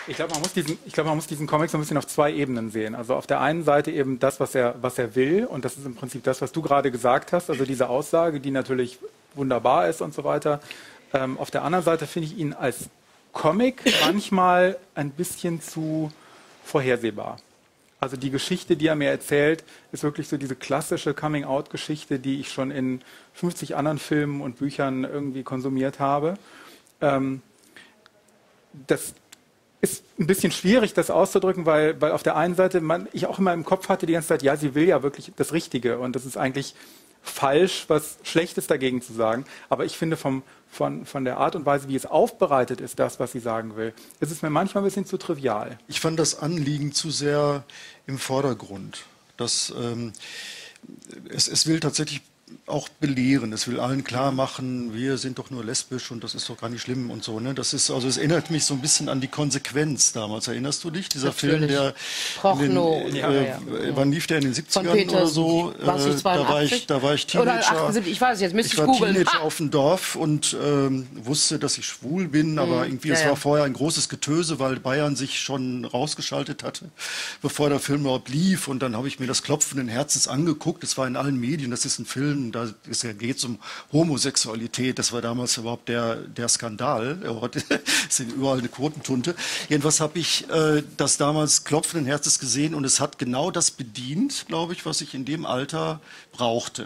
Ich glaube, man muss diesen Comic so ein bisschen auf zwei Ebenen sehen. Also auf der einen Seite eben das, was er will, und das ist im Prinzip das, was du gerade gesagt hast, also diese Aussage, die natürlich wunderbar ist und so weiter. Auf der anderen Seite finde ich ihn als Comic manchmal ein bisschen zu vorhersehbar. Also die Geschichte, die er mir erzählt, ist wirklich so diese klassische Coming-out-Geschichte, die ich schon in 50 anderen Filmen und Büchern irgendwie konsumiert habe. Das ist ein bisschen schwierig, das auszudrücken, weil auf der einen Seite ich auch immer im Kopf hatte die ganze Zeit, ja, sie will ja wirklich das Richtige und das ist eigentlich falsch, was Schlechtes dagegen zu sagen. Aber ich finde von der Art und Weise, wie es aufbereitet ist, das, was sie sagen will, ist es mir manchmal ein bisschen zu trivial. Ich fand das Anliegen zu sehr im Vordergrund. Es will tatsächlich auch belehren. Es will allen klar machen, wir sind doch nur lesbisch und das ist doch gar nicht schlimm und so. Ne? Das ist, also es erinnert mich so ein bisschen an die Konsequenz damals. Erinnerst du dich? Dieser Natürlich. Film, der Porno. Wann lief der in den 70ern oder so? Da war ich Teenager. Oder 78, ich weiß jetzt, müsste ich war googeln. Teenager auf dem Dorf und wusste, dass ich schwul bin, aber irgendwie, es war vorher ein großes Getöse, weil Bayern sich schon rausgeschaltet hatte, bevor der Film überhaupt lief. Und dann habe ich mir das klopfenden Herzens angeguckt. Das war in allen Medien, das ist ein Film, da geht es um Homosexualität. Das war damals überhaupt der Skandal. Heute sind überall eine Quotentunte. Jedenfalls habe ich das damals klopfenden Herzens gesehen und es hat genau das bedient, glaube ich, was ich in dem Alter brauchte.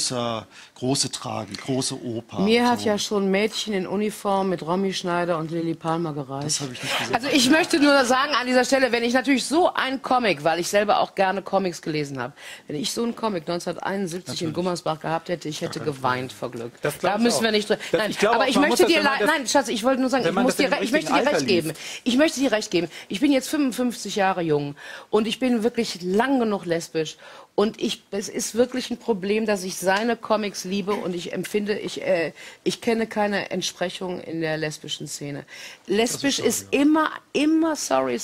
Große Tragik, große Oper. Mir hat ja schon Mädchen in Uniform mit Romy Schneider und Lily Palmer gereicht. Das habe ich nicht gesehen. Also ich möchte nur sagen an dieser Stelle, wenn ich natürlich so einen Comic, weil ich selber auch gerne Comics gelesen habe, wenn ich so einen Comic 1971 in Gummersbach gehabt hätte, ich hätte geweint vor Glück. Da müssen wir nicht... Nein, aber ich möchte dir... Nein, Schatz, ich wollte nur sagen, ich möchte dir recht geben. Ich möchte dir recht geben. Ich bin jetzt 55 Jahre jung und ich bin wirklich lang genug lesbisch. Und es ist wirklich ein Problem, dass ich seine Comics liebe und ich empfinde, ich kenne keine Entsprechung in der lesbischen Szene. Lesbisch ist immer, sorry.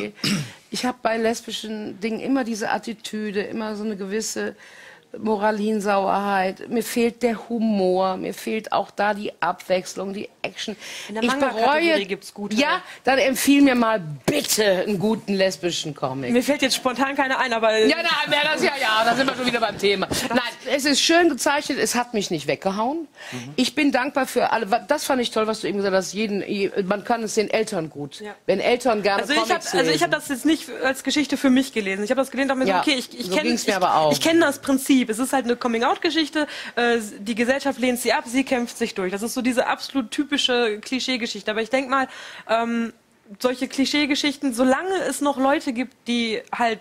Ich habe bei lesbischen Dingen immer diese Attitüde, immer so eine gewisse Moralinsauerheit. Mir fehlt der Humor, mir fehlt auch da die Abwechslung, die Action. In der Manga-Kategorie gibt's gute. Ja, dann empfiehl mir mal bitte einen guten lesbischen Comic. Mir fällt jetzt spontan keiner ein, aber... Ja, da sind wir schon wieder beim Thema. Nein, es ist schön gezeichnet, es hat mich nicht weggehauen. Ich bin dankbar für alle. Das fand ich toll, was du eben gesagt hast. Man kann es den Eltern gut. Ja. Wenn Eltern gerne Comics lesen. Ich habe das jetzt nicht als Geschichte für mich gelesen. Ich habe das gelesen und mir so, okay, ich kenne das Prinzip. Es ist halt eine Coming-out-Geschichte. Die Gesellschaft lehnt sie ab, sie kämpft sich durch. Das ist so diese absolut typische Klischeegeschichte. Aber ich denke mal, solche Klischeegeschichten, solange es noch Leute gibt, die halt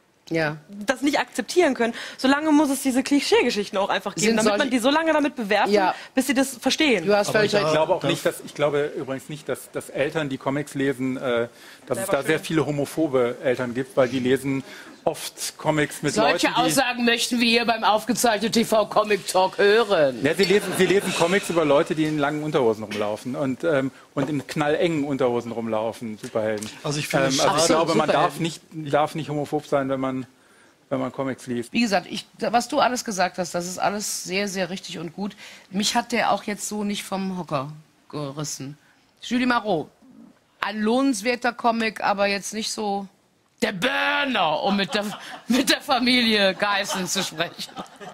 das nicht akzeptieren können, solange muss es diese Klischeegeschichten auch einfach geben, damit man die so lange damit bewertet, bis sie das verstehen. Du hast völlig recht. Ich glaube übrigens nicht, dass Eltern, die Comics lesen, dass es da sehr viele homophobe Eltern gibt, weil die lesen oft Comics mit Leuten, solche Aussagen möchten wir hier beim aufgezeichneten TV Comic Talk hören. Ja, sie lesen Comics über Leute, die in langen Unterhosen rumlaufen und in knallengen Unterhosen rumlaufen, Superhelden. Also ich finde, ich glaube, man darf nicht homophob sein, wenn man Comics liest. Wie gesagt, was du alles gesagt hast, das ist alles sehr, sehr richtig und gut. Mich hat der auch jetzt so nicht vom Hocker gerissen. Julie Marot, ein lohnenswerter Comic, aber jetzt nicht so... Der Burner, um mit der Familie Geißen zu sprechen.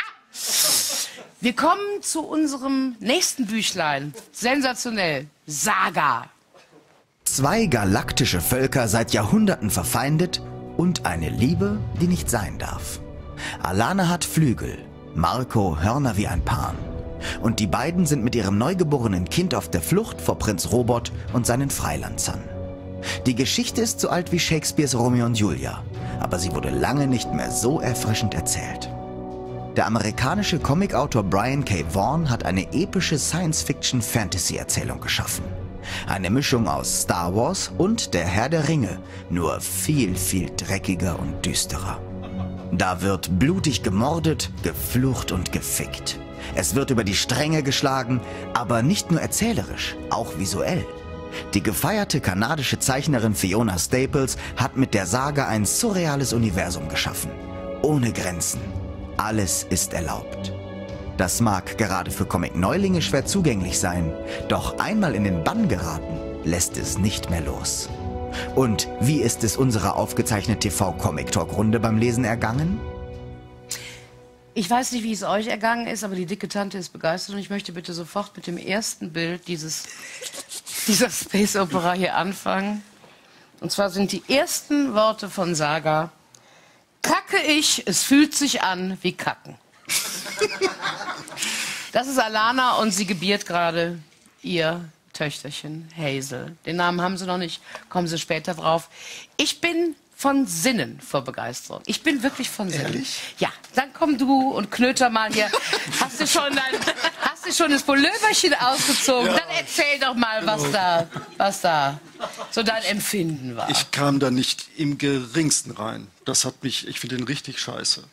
Wir kommen zu unserem nächsten Büchlein. Sensationell. Saga. Zwei galaktische Völker seit Jahrhunderten verfeindet und eine Liebe, die nicht sein darf. Alana hat Flügel, Marco Hörner wie ein Pan. Und die beiden sind mit ihrem neugeborenen Kind auf der Flucht vor Prinz Robot und seinen Freilanzern. Die Geschichte ist so alt wie Shakespeares Romeo und Julia, aber sie wurde lange nicht mehr so erfrischend erzählt. Der amerikanische Comicautor Brian K. Vaughan hat eine epische Science-Fiction-Fantasy-Erzählung geschaffen. Eine Mischung aus Star Wars und Der Herr der Ringe, nur viel, viel dreckiger und düsterer. Da wird blutig gemordet, geflucht und gefickt. Es wird über die Stränge geschlagen, aber nicht nur erzählerisch, auch visuell. Die gefeierte kanadische Zeichnerin Fiona Staples hat mit der Saga ein surreales Universum geschaffen. Ohne Grenzen. Alles ist erlaubt. Das mag gerade für Comic-Neulinge schwer zugänglich sein, doch einmal in den Bann geraten, lässt es nicht mehr los. Und wie ist es unserer aufgezeichneten TV-Comic-Talk-Runde beim Lesen ergangen? Ich weiß nicht, wie es euch ergangen ist, aber die dicke Tante ist begeistert und ich möchte bitte sofort mit dem ersten Bild dieser Space Opera hier anfangen. Und zwar sind die ersten Worte von Saga: Kacke ich, es fühlt sich an wie Kacken. Das ist Alana und sie gebiert gerade ihr Töchterchen Hazel. Den Namen haben sie noch nicht, kommen sie später drauf. Ich bin von Sinnen vor Begeisterung. Ich bin wirklich von Sinnen. Ehrlich? Ja, dann komm du und knöter mal hier. Hast du schon das Pulloverchen ausgezogen? Ja. Dann erzähl doch mal, was da so dein Empfinden war. Ich kam da nicht im geringsten rein. Das hat mich, ich finde den richtig scheiße.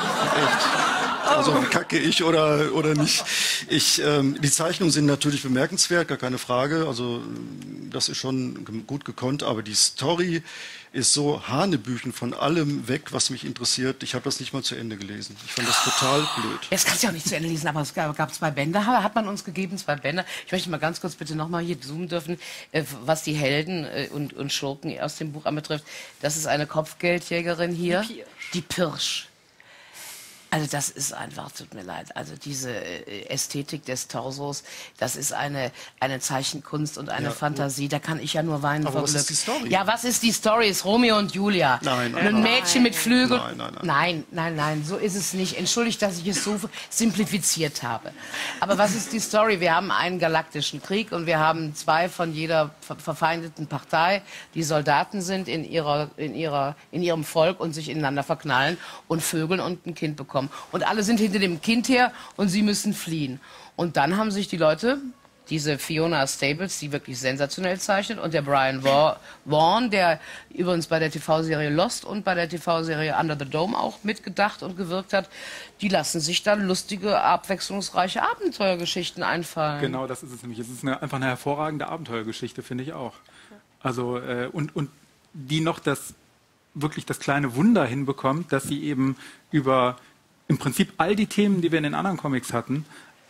Echt. Also kacke ich oder nicht. Die Zeichnungen sind natürlich bemerkenswert, gar keine Frage. Also das ist schon gut gekonnt, aber die Story ist so hanebüchen von allem weg, was mich interessiert. Ich habe das nicht mal zu Ende gelesen. Ich fand das total blöd. Jetzt kannst du ja auch nicht zu Ende lesen, aber es gab 2 Bände, hat man uns gegeben, 2 Bände. Ich möchte mal ganz kurz bitte nochmal hier zoomen dürfen, was die Helden und Schurken aus dem Buch anbetrifft. Das ist eine Kopfgeldjägerin hier, die Pirsch. Also das ist einfach, tut mir leid, also diese Ästhetik des Torsos, das ist eine Zeichenkunst und eine Fantasie, da kann ich ja nur weinen vor Glück. Was ist die Story? Ja, was ist die Story? Ist Romeo und Julia. Nein. Ein Mädchen mit Flügeln. Nein, so ist es nicht. Entschuldigt, dass ich es so simplifiziert habe. Aber was ist die Story? Wir haben einen galaktischen Krieg und wir haben 2 von jeder verfeindeten Partei, die Soldaten sind in ihrem Volk und sich ineinander verknallen und vögeln und ein Kind bekommen. Und alle sind hinter dem Kind her und sie müssen fliehen. Und dann haben sich die Leute, diese Fiona Staples, die wirklich sensationell zeichnet, und der Brian Vaughan, der übrigens bei der TV-Serie Lost und bei der TV-Serie Under the Dome auch mitgedacht und gewirkt hat, die lassen sich dann lustige, abwechslungsreiche Abenteuergeschichten einfallen. Genau, das ist es nämlich. Es ist einfach eine hervorragende Abenteuergeschichte, finde ich auch. Also, und die noch wirklich das kleine Wunder hinbekommt, dass sie eben über im Prinzip all die Themen, die wir in den anderen Comics hatten,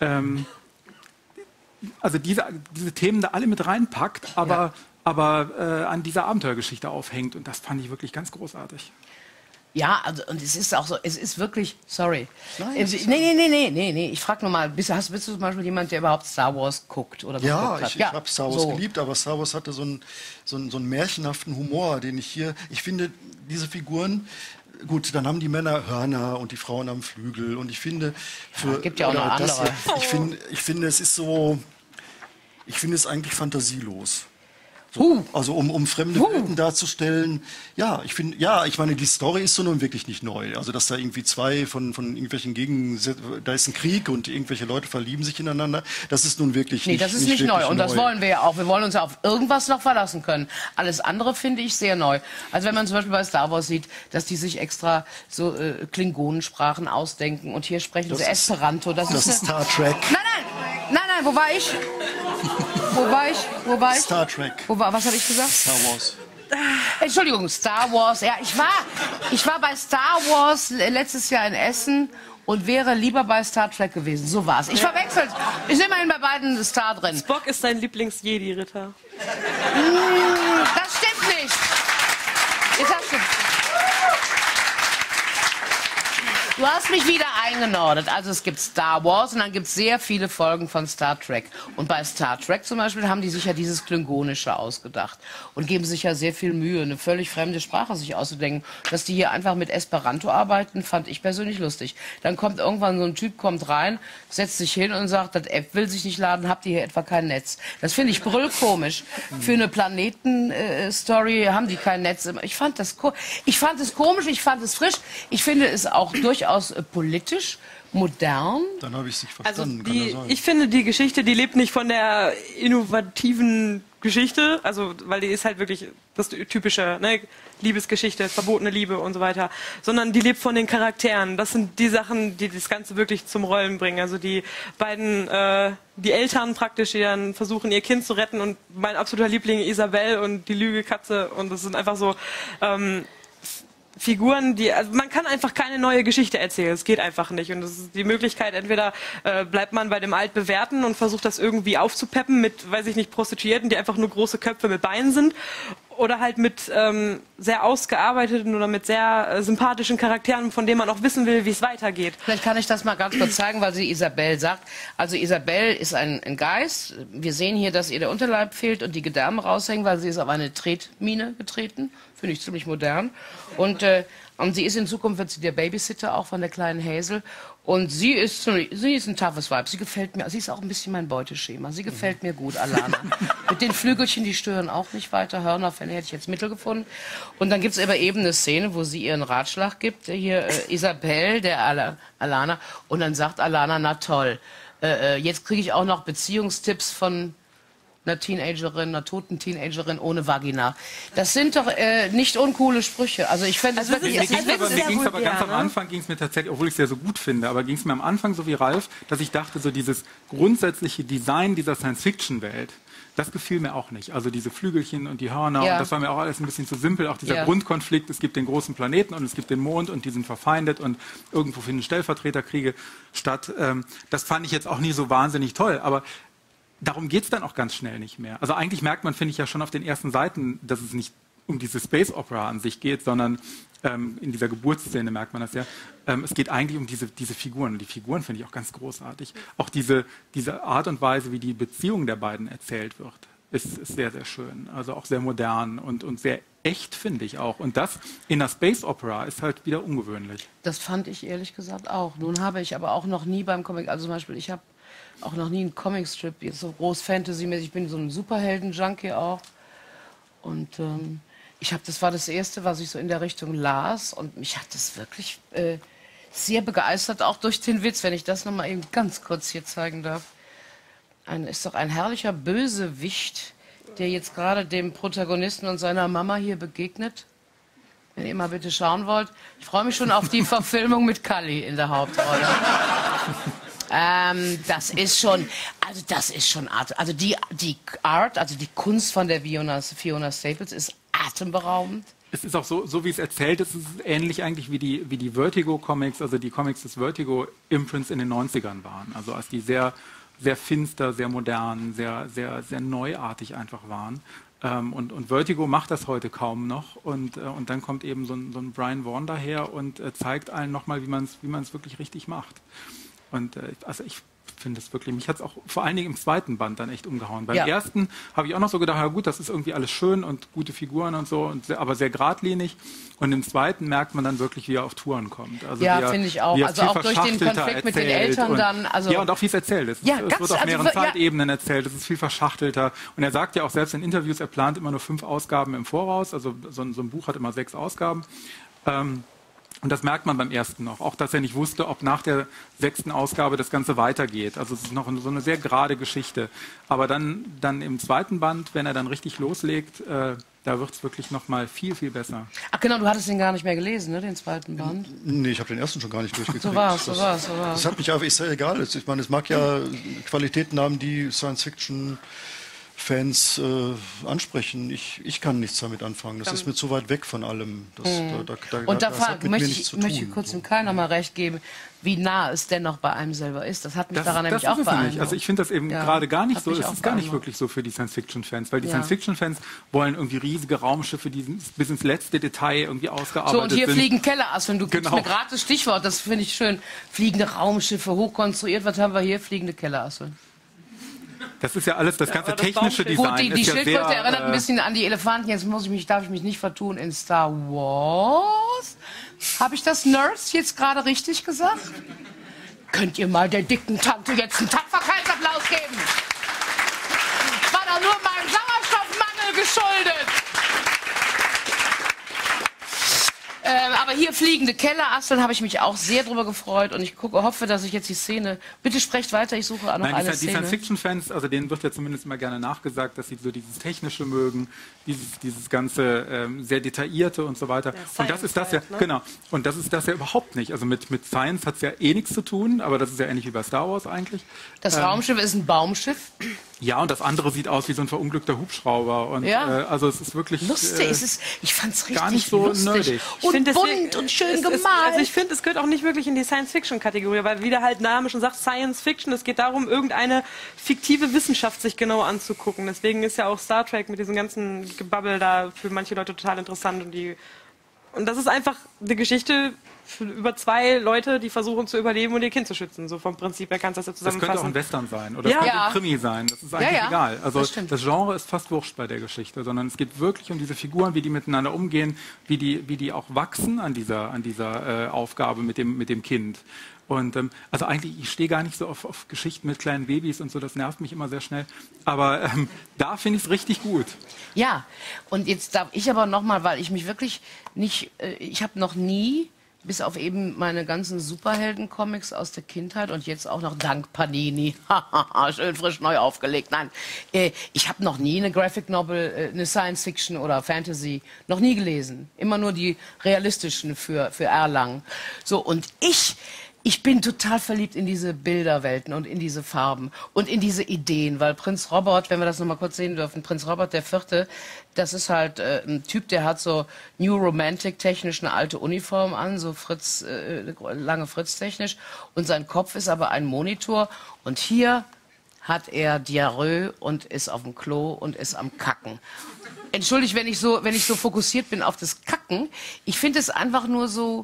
also diese Themen da alle mit reinpackt, aber an dieser Abenteuergeschichte aufhängt. Und das fand ich wirklich ganz großartig. Ja, also, und es ist auch so, es ist wirklich, sorry. Nee. Ich frage nur mal, bist du zum Beispiel jemand, der überhaupt Star Wars guckt oder geguckt hat? Ich habe Star Wars geliebt, aber Star Wars hatte so einen märchenhaften Humor, den ich finde, diese Figuren, gut, dann haben die Männer Hörner und die Frauen haben Flügel und ich finde, gibt ja auch noch andere. Ich finde, es ist so, ich finde es eigentlich fantasielos. Also um fremde Welten darzustellen, ich meine, die Story ist so nun wirklich nicht neu. Also dass da irgendwie 2 von irgendwelchen da ist ein Krieg und irgendwelche Leute verlieben sich ineinander, das ist nun wirklich nicht neu. Nee, das ist nicht neu und das wollen wir ja auch. Wir wollen uns ja auf irgendwas noch verlassen können. Alles andere finde ich sehr neu. Also wenn man zum Beispiel bei Star Wars sieht, dass die sich extra so Klingonensprachen ausdenken und hier sprechen sie Esperanto. Das ist Star Trek. Nein, wo war ich? Wo war ich? Star Trek. Was habe ich gesagt? Star Wars. Entschuldigung, Star Wars. Ja, ich war bei Star Wars letztes Jahr in Essen und wäre lieber bei Star Trek gewesen. So war's. Ich verwechselt. Ist immerhin bei beiden Star drin. Spock ist dein Lieblings-Jedi-Ritter. Das stimmt nicht. Jetzt hast du... Du hast mich wieder eingenordet. Also es gibt Star Wars und dann gibt es sehr viele Folgen von Star Trek. Und bei Star Trek zum Beispiel haben die sich ja dieses Klingonische ausgedacht und geben sich ja sehr viel Mühe, eine völlig fremde Sprache sich auszudenken. Dass die hier einfach mit Esperanto arbeiten, fand ich persönlich lustig. Dann kommt irgendwann so ein Typ, kommt rein, setzt sich hin und sagt, das App will sich nicht laden, habt ihr hier etwa kein Netz? Das finde ich brüllkomisch. Für eine Planeten-Story haben die kein Netz. Ich fand es komisch, ich fand es frisch. Ich finde es auch durchaus politisch, modern. Dann habe ich es nicht verstanden. Also ich finde, die Geschichte, die lebt nicht von der innovativen Geschichte, also weil die ist halt wirklich das typische, ne, Liebesgeschichte, verbotene Liebe und so weiter, sondern die lebt von den Charakteren. Das sind die Sachen, die das Ganze wirklich zum Rollen bringen. Also die beiden, die Eltern praktisch, die dann versuchen, ihr Kind zu retten und mein absoluter Liebling Isabel und die Lügekatze und das sind einfach so Figuren, also man kann einfach keine neue Geschichte erzählen, es geht einfach nicht und das ist die Möglichkeit, entweder bleibt man bei dem Altbewährten und versucht das irgendwie aufzupeppen mit, weiß ich nicht, Prostituierten, die einfach nur große Köpfe mit Beinen sind oder halt mit sehr ausgearbeiteten oder mit sehr sympathischen Charakteren, von denen man auch wissen will, wie es weitergeht. Vielleicht kann ich das mal ganz kurz zeigen, weil sie Isabelle sagt. Also Isabelle ist ein Geist. Wir sehen hier, dass ihr der Unterleib fehlt und die Gedärme raushängen, weil sie ist auf eine Tretmine getreten. Finde ich ziemlich modern. Und sie ist in Zukunft, wird sie der Babysitter auch von der kleinen Hazel. Und sie ist ein toughes Weib. Sie gefällt mir. Sie ist auch ein bisschen mein Beuteschema. Sie gefällt mir gut, Alana. Mit den Flügelchen, die stören auch nicht weiter. Hörnerfälle hätte ich jetzt Mittel gefunden. Und dann gibt es aber eben eine Szene, wo sie ihren Ratschlag gibt. Hier Isabelle, der Alana. Und dann sagt Alana, na toll. Jetzt kriege ich auch noch Beziehungstipps von einer Teenagerin, einer toten Teenagerin ohne Vagina. Das sind doch nicht uncoole Sprüche. Also ich fände es wirklich... Mir ging es aber ganz am Anfang, ging es mir tatsächlich, obwohl ich es sehr so gut finde, aber ging es mir am Anfang so wie Ralf, dass ich dachte, so dieses grundsätzliche Design dieser Science-Fiction-Welt, das gefiel mir auch nicht. Also diese Flügelchen und die Hörner, und das war mir auch alles ein bisschen zu simpel. Auch dieser Grundkonflikt, es gibt den großen Planeten und es gibt den Mond und die sind verfeindet und irgendwo finden Stellvertreterkriege statt. Das fand ich jetzt auch nie so wahnsinnig toll, aber darum geht es dann auch ganz schnell nicht mehr. Also eigentlich merkt man, finde ich, ja schon auf den ersten Seiten, dass es nicht um diese Space Opera an sich geht, sondern in dieser Geburtsszene merkt man das ja. Es geht eigentlich um diese Figuren. Und die Figuren finde ich auch ganz großartig. Auch diese Art und Weise, wie die Beziehung der beiden erzählt wird, ist sehr, sehr schön. Also auch sehr modern und sehr echt, finde ich auch. Und das in der Space Opera ist halt wieder ungewöhnlich. Das fand ich ehrlich gesagt auch. Nun habe ich aber auch noch nie beim Comic, also zum Beispiel, ich habe auch noch nie einen Comicstrip, jetzt so groß Fantasy-mäßig. Ich bin so ein Superhelden-Junkie auch. Und das war das Erste, was ich so in der Richtung las. Und mich hat das wirklich sehr begeistert, auch durch den Witz, wenn ich das noch mal eben ganz kurz hier zeigen darf. Ist doch ein herrlicher Bösewicht, der jetzt gerade dem Protagonisten und seiner Mama hier begegnet. Wenn ihr mal bitte schauen wollt. Ich freue mich schon auf die Verfilmung mit Cully in der Hauptrolle. Das ist schon Art. Also die Art, also die Kunst von der Fiona Staples ist atemberaubend. Es ist auch so wie es erzählt ist, es ist ähnlich eigentlich wie die Vertigo-Comics, also die Comics des Vertigo-Imprints in den 90ern waren. Also als die sehr, sehr finster, sehr modern, sehr, sehr, sehr neuartig einfach waren. Und Vertigo macht das heute kaum noch. Und dann kommt eben so ein Brian Vaughan daher und zeigt allen nochmal, wie man es wirklich richtig macht. Und also ich finde es wirklich, mich hat es auch vor allen Dingen im zweiten Band dann echt umgehauen. Beim ersten habe ich auch noch so gedacht, ja gut, das ist irgendwie alles schön und gute Figuren und so, aber sehr geradlinig. Und im zweiten merkt man dann wirklich, wie er auf Touren kommt. Also finde ich auch. Also auch durch den Konflikt mit den Eltern dann. Also ja, und auch wie es erzählt ist. Es wird auf mehreren Zeitebenen erzählt, es ist viel verschachtelter. Und er sagt ja auch selbst in Interviews, er plant immer nur 5 Ausgaben im Voraus. Also so ein Buch hat immer 6 Ausgaben. Und das merkt man beim ersten noch. Auch, dass er nicht wusste, ob nach der 6. Ausgabe das Ganze weitergeht. Also es ist noch so eine sehr gerade Geschichte. Aber dann im zweiten Band, wenn er dann richtig loslegt, da wird es wirklich noch mal viel, viel besser. Ach genau, du hattest den gar nicht mehr gelesen, ne, den zweiten Band? Nee, ich habe den ersten schon gar nicht durchgekriegt. So war's. Das hat mich aber, ist ja egal. Ich meine, es mag ja Qualitäten haben, die Science-Fiction Fans ansprechen. Ich kann nichts damit anfangen. Das ist mir zu weit weg von allem. Und da möchte ich kurz dem Kai noch mal recht geben, wie nah es denn noch bei einem selber ist. Das hat mich daran nämlich auch beeindruckt. Also ich finde das eben gerade gar nicht so. Es ist gar nicht wirklich so für die Science-Fiction-Fans, weil die Science-Fiction-Fans wollen irgendwie riesige Raumschiffe, die bis ins letzte Detail irgendwie ausgearbeitet sind. So, und hier fliegen Kellerasseln. Du gibst mir gerade das Stichwort, das finde ich schön. Fliegende Raumschiffe, hochkonstruiert. Was haben wir hier? Fliegende Kellerasseln. Das ist ja alles, das ganze technische Design. Gut, die Schildkröte erinnert ein bisschen an die Elefanten. Jetzt darf ich mich nicht vertun in Star Wars. Habe ich das Nerds jetzt gerade richtig gesagt? Könnt ihr mal der dicken Tante jetzt einen Tapferkeitsapplaus geben? War doch nur meinem Sauerstoffmangel geschuldet. Aber hier fliegende Kellerasseln habe ich mich auch sehr drüber gefreut und ich hoffe, dass ich jetzt die Szene... Bitte sprecht weiter, ich suche auch noch eine Szene. Die Science-Fiction-Fans, also denen wird ja zumindest immer gerne nachgesagt, dass sie so dieses Technische mögen, dieses ganze sehr Detaillierte und so weiter. Und das ist das ja, genau, und das ist das ja überhaupt nicht. Also mit Science hat es ja eh nichts zu tun, aber das ist ja ähnlich wie bei Star Wars eigentlich. Das Raumschiff ist ein Baumschiff. Ja, und das andere sieht aus wie so ein verunglückter Hubschrauber. Und, also es ist wirklich lustig. Ich fand es richtig gar nicht so nerdig. Und bunt und schön gemalt. Also ich finde, es gehört auch nicht wirklich in die Science-Fiction-Kategorie, weil wie der halt Name schon sagt, Science-Fiction, es geht darum, irgendeine fiktive Wissenschaft sich genau anzugucken. Deswegen ist ja auch Star Trek mit diesem ganzen Gebabbel da für manche Leute total interessant. Und das ist einfach eine Geschichte über zwei Leute, die versuchen zu überleben und ihr Kind zu schützen. So vom Prinzip her kannst du das ja zusammenfassen. Das könnte auch ein Western sein oder es könnte ein Krimi sein. Das ist eigentlich egal. Also das Genre ist fast wurscht bei der Geschichte, sondern es geht wirklich um diese Figuren, wie die miteinander umgehen, wie die auch wachsen an dieser Aufgabe mit dem Kind. Und also eigentlich, ich stehe gar nicht so auf Geschichten mit kleinen Babys und so, das nervt mich immer sehr schnell. Aber da finde ich es richtig gut. Ja, und jetzt darf ich aber nochmal, weil ich mich wirklich nicht, ich habe noch nie, bis auf eben meine ganzen Superhelden-Comics aus der Kindheit und jetzt auch noch dank Panini, schön frisch neu aufgelegt. Nein, ich habe noch nie eine Graphic Novel, eine Science-Fiction oder Fantasy, noch nie gelesen. Immer nur die realistischen für Erlangen. So, und ich bin total verliebt in diese Bilderwelten und in diese Farben und in diese Ideen, weil Prinz Robert, wenn wir das noch mal kurz sehen dürfen, Prinz Robert IV., das ist halt ein Typ, der hat so New Romantic technisch eine alte Uniform an, so lange Fritz-technisch, und sein Kopf ist aber ein Monitor und hier hat er Diarrhoe und ist auf dem Klo und ist am Kacken. Entschuldigt, wenn ich so fokussiert bin auf das Kacken, ich finde es einfach nur so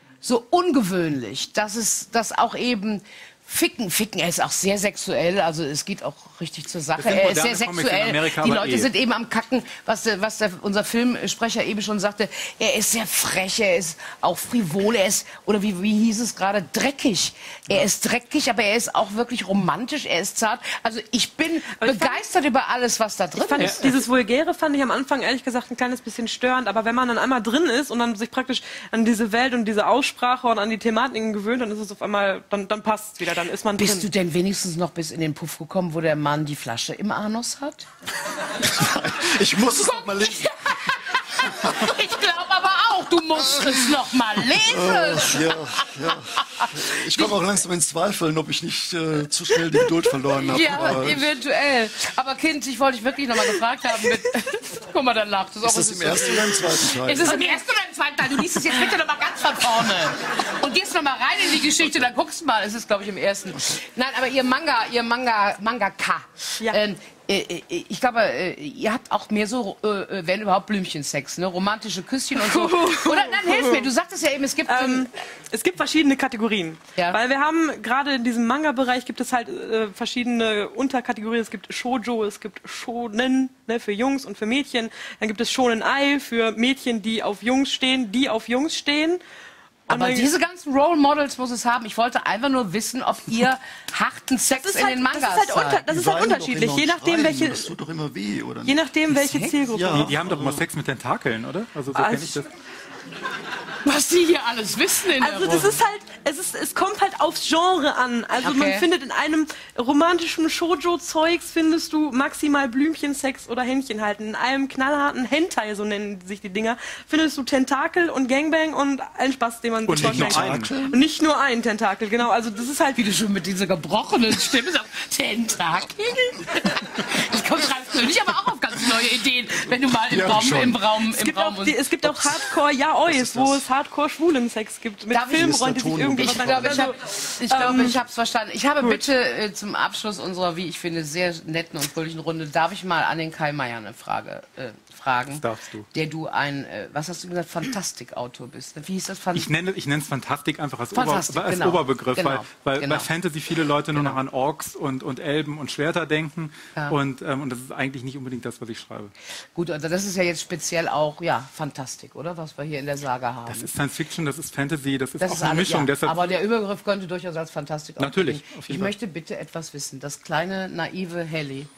ungewöhnlich, dass auch eben Ficken, er ist auch sehr sexuell, also es geht auch richtig zur Sache. Er ist sehr sexuell. Die Leute sind eben am Kacken, was unser Filmsprecher eben schon sagte. Er ist sehr frech, er ist auch frivol, er ist, oder wie hieß es gerade, dreckig. Er ist dreckig, aber er ist auch wirklich romantisch, er ist zart. Also ich bin begeistert über alles, was da drin ist. Dieses Vulgäre fand ich am Anfang ehrlich gesagt ein kleines bisschen störend, aber wenn man dann einmal drin ist und dann sich praktisch an diese Welt und diese Aussprache und an die Thematiken gewöhnt, dann ist es auf einmal, dann passt es wieder. Dann ist man Bist du denn wenigstens noch bis in den Puff gekommen, wo der Mann die Flasche im Anus hat? Ich muss es noch mal lesen. Ich glaube aber auch, du musst es noch mal lesen. Ja. Ich komme auch langsam ins Zweifeln, ob ich nicht zu schnell die Geduld verloren habe. Ja, eventuell. Aber Kind, ich wollte dich wirklich noch mal gefragt haben. Guck mal, dann lacht es. Ist das im ersten oder im zweiten Teil? Ist es im ersten oder im zweiten Teil? Du liest es jetzt bitte noch mal ganz von vorne. Und gehst noch mal rein in die Geschichte, dann guckst du mal. Es ist, glaube ich, im ersten. Nein, aber ihr Mangaka. Ja. Ich glaube, ihr habt auch mehr so, wenn überhaupt, Blümchensex, ne? Romantische Küsschen und so. Oder, dann hilf mir, du sagtest ja eben, es gibt verschiedene Kategorien. Ja. Weil wir haben, gerade in diesem Manga-Bereich gibt es halt verschiedene Unterkategorien. Es gibt Shoujo, es gibt Shonen, ne, für Jungs und für Mädchen. Dann gibt es Shonen Ai für Mädchen, die auf Jungs stehen, Aber diese ganzen Role Models muss es haben. Ich wollte einfach nur wissen, ob ihr harten Sex in den Mangas das ist halt unterschiedlich, je nachdem welche. Das tut doch immer weh, oder nicht? Je nachdem welche Zielgruppe. Ja. Die haben doch immer Sex mit Tentakeln, oder? Also so kenne ich das. Was die hier alles wissen in der das ist halt, es kommt halt aufs Genre an. Also man findet in einem romantischen Shoujo-Zeugs findest du maximal Blümchensex oder Händchen halten. In einem knallharten Hentai, so nennen sich die Dinger, findest du Tentakel und Gangbang und allen Spaß, den man sich vorstellt. Und nicht nur ein Tentakel, genau. Also das ist halt... Wie du schon mit dieser gebrochenen Stimme sagst, Tentakel? Das kommt Ralf König aber auch auf ganz neue Ideen, wenn du mal im Raum es gibt auch Hardcore-Yaois, wo es Hardcore-schwulen Sex gibt. Mit Filmrollen, die sich irgendwie... Ich glaube, ich habe es verstanden. Ich habe bitte zum Abschluss unserer, wie ich finde, sehr netten und fröhlichen Runde, darf ich mal an den Kai Meier eine Frage fragen? Das darfst du. Der du was hast du gesagt, Fantastikautor bist. Wie hieß das? Ich nenne es Fantastik einfach als Oberbegriff, weil bei Fantasy viele Leute nur noch an Orks und Elben und Schwerter denken und das ist eigentlich nicht unbedingt das, was ich schreibe. Gut, also das ist ja jetzt speziell auch, Fantastik, oder? Was wir hier in der Saga haben. Das ist Science Fiction, das ist Fantasy, das ist auch eine Mischung. Ja, aber der Überbegriff könnte durchaus als Fantastik natürlich. Ich möchte bitte etwas wissen. Das kleine, naive Helly.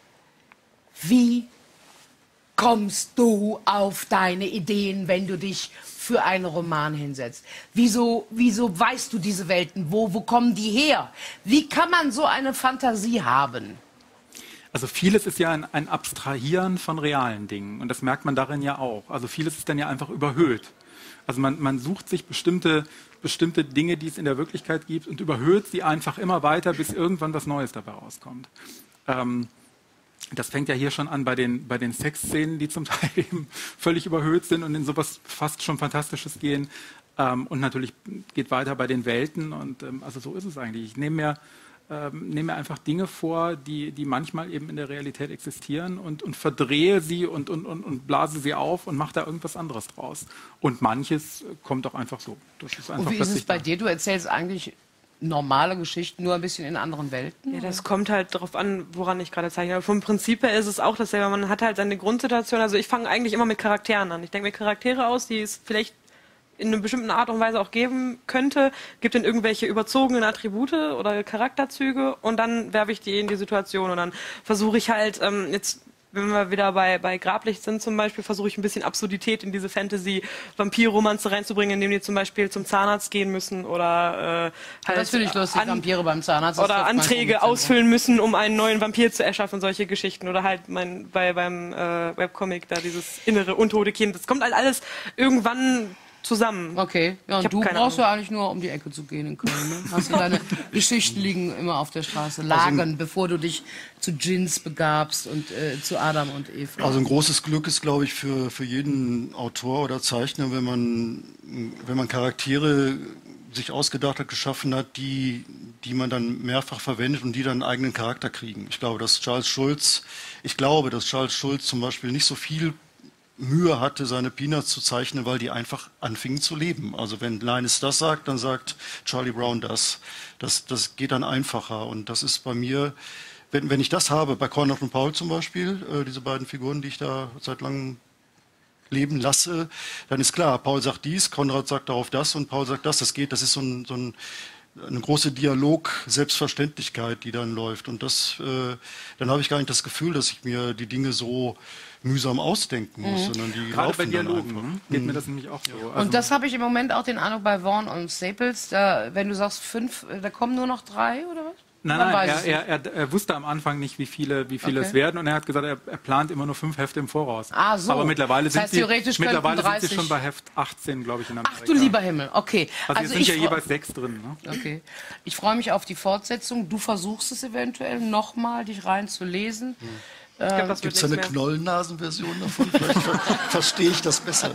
Wie kommst du auf deine Ideen, wenn du dich für einen Roman hinsetzt? Wieso weißt du diese Welten? Wo kommen die her? Wie kann man so eine Fantasie haben? Also vieles ist ja ein Abstrahieren von realen Dingen und das merkt man darin ja auch. Also vieles ist dann ja einfach überhöht. Also man sucht sich bestimmte Dinge, die es in der Wirklichkeit gibt und überhöht sie einfach immer weiter, bis irgendwann was Neues dabei rauskommt. das fängt ja hier schon an bei den Sexszenen, die zum Teil eben völlig überhöht sind und in sowas fast schon Fantastisches gehen. Und natürlich geht weiter bei den Welten. Und also so ist es eigentlich. Ich nehme mir einfach Dinge vor, die manchmal eben in der Realität existieren und verdrehe sie und blase sie auf und mache da irgendwas anderes draus. Und manches kommt auch einfach so. Das ist einfach und wie ist es bei dir? Du erzählst eigentlich normale Geschichten, nur ein bisschen in anderen Welten? Ja, das kommt halt darauf an, woran ich gerade zeichne. Aber vom Prinzip her ist es auch dasselbe. Man hat halt seine Grundsituation. Also ich fange eigentlich immer mit Charakteren an. Ich denke mir Charaktere aus, die es vielleicht in einer bestimmten Art und Weise auch geben könnte, gibt dann irgendwelche überzogenen Attribute oder Charakterzüge und dann werfe ich die in die Situation und dann versuche ich halt, jetzt wenn wir wieder bei Grablicht sind zum Beispiel, versuche ich ein bisschen Absurdität in diese Fantasy-Vampir-Romanze reinzubringen, indem die zum Beispiel zum Zahnarzt gehen müssen oder halt das finde ich lustig, Vampire beim Zahnarzt. Oder Anträge ausfüllen müssen, um einen neuen Vampir zu erschaffen, solche Geschichten. Oder halt beim Webcomic da dieses innere, untote Kind. Das kommt halt alles irgendwann zusammen. Okay, ja, und du brauchst ja eigentlich nur um die Ecke zu gehen in Köln. Ne? Hast du deine Geschichten liegen immer auf der Straße, lagen, bevor du dich zu Djinns begabst und zu Adam und Eva. Also ein großes Glück ist, glaube ich, für jeden Autor oder Zeichner, wenn man Charaktere sich ausgedacht hat, geschaffen hat, die man dann mehrfach verwendet und die dann einen eigenen Charakter kriegen. Ich glaube, dass Charles Schulz zum Beispiel nicht so viel Mühe hatte, seine Peanuts zu zeichnen, weil die einfach anfingen zu leben. Also wenn Linus das sagt, dann sagt Charlie Brown das. Das geht dann einfacher. Und das ist bei mir, wenn ich das habe, bei Konrad und Paul zum Beispiel, diese beiden Figuren, die ich da seit langem leben lasse, dann ist klar, Paul sagt dies, Konrad sagt darauf das und Paul sagt das. Das ist eine große Dialog-Selbstverständlichkeit, die dann läuft. Und dann habe ich gar nicht das Gefühl, dass ich mir die Dinge so mühsam ausdenken muss, sondern die gerade laufen bei Dialogen dann einfach. geht mir das nämlich auch so. Also und das habe ich im Moment auch den Eindruck bei Vaughan und Staples, wenn du sagst 5, da kommen nur noch 3 oder was? Nein, er wusste am Anfang nicht, wie viele es werden und er hat gesagt, er plant immer nur 5 Hefte im Voraus. Ah, so. Aber mittlerweile sind sie sind schon bei Heft 18, glaube ich, in Amerika. Ach du lieber Himmel, okay. Also es sind ja jeweils 6 drin. Ne? Okay. Ich freue mich auf die Fortsetzung. Du versuchst es eventuell nochmal, dich reinzulesen. Gibt es eine Knollennasen-Version davon? Vielleicht verstehe ich das besser.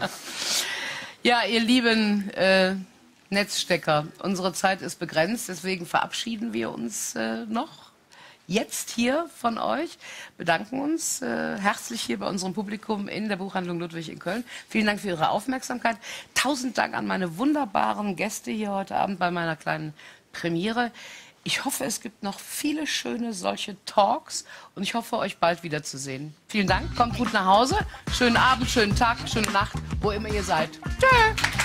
Ja, ihr lieben Netzstecker, unsere Zeit ist begrenzt, deswegen verabschieden wir uns noch jetzt hier von euch, bedanken uns herzlich hier bei unserem Publikum in der Buchhandlung Ludwig in Köln. Vielen Dank für Ihre Aufmerksamkeit. 1000 Dank an meine wunderbaren Gäste hier heute Abend bei meiner kleinen Premiere. Ich hoffe, es gibt noch viele schöne solche Talks und ich hoffe, euch bald wiederzusehen. Vielen Dank, kommt gut nach Hause. Schönen Abend, schönen Tag, schöne Nacht, wo immer ihr seid. Tschö!